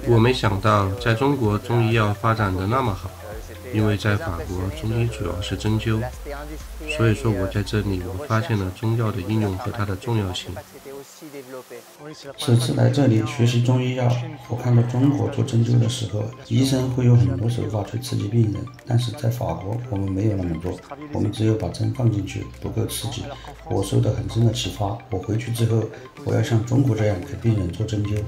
我没想到在中国中医药发展的那么好，因为在法国中医主要是针灸，所以说我在这里我发现了中药的应用和它的重要性。 此次来这里学习中医药，我看到中国做针灸的时候，医生会有很多手法去刺激病人，但是在法国我们没有那么做，我们只有把针放进去，不够刺激。我受到很深的启发，我回去之后，我要像中国这样给病人做针灸。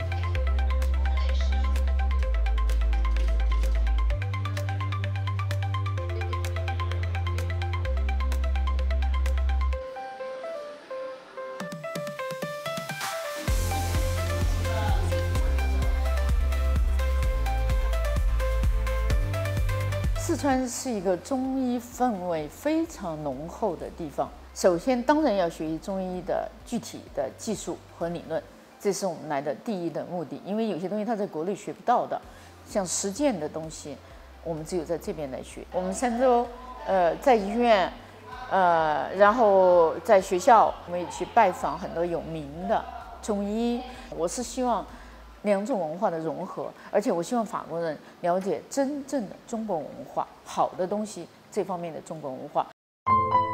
四川是一个中医氛围非常浓厚的地方。首先，当然要学习中医的具体的技术和理论，这是我们来的第一的目的。因为有些东西它在国内学不到的，像实践的东西，我们只有在这边来学。我们3周，在医院，然后在学校，我们也去拜访很多有名的中医。我是希望两种文化的融合，而且我希望法国人了解真正的中国文化，好的东西这方面的中国文化。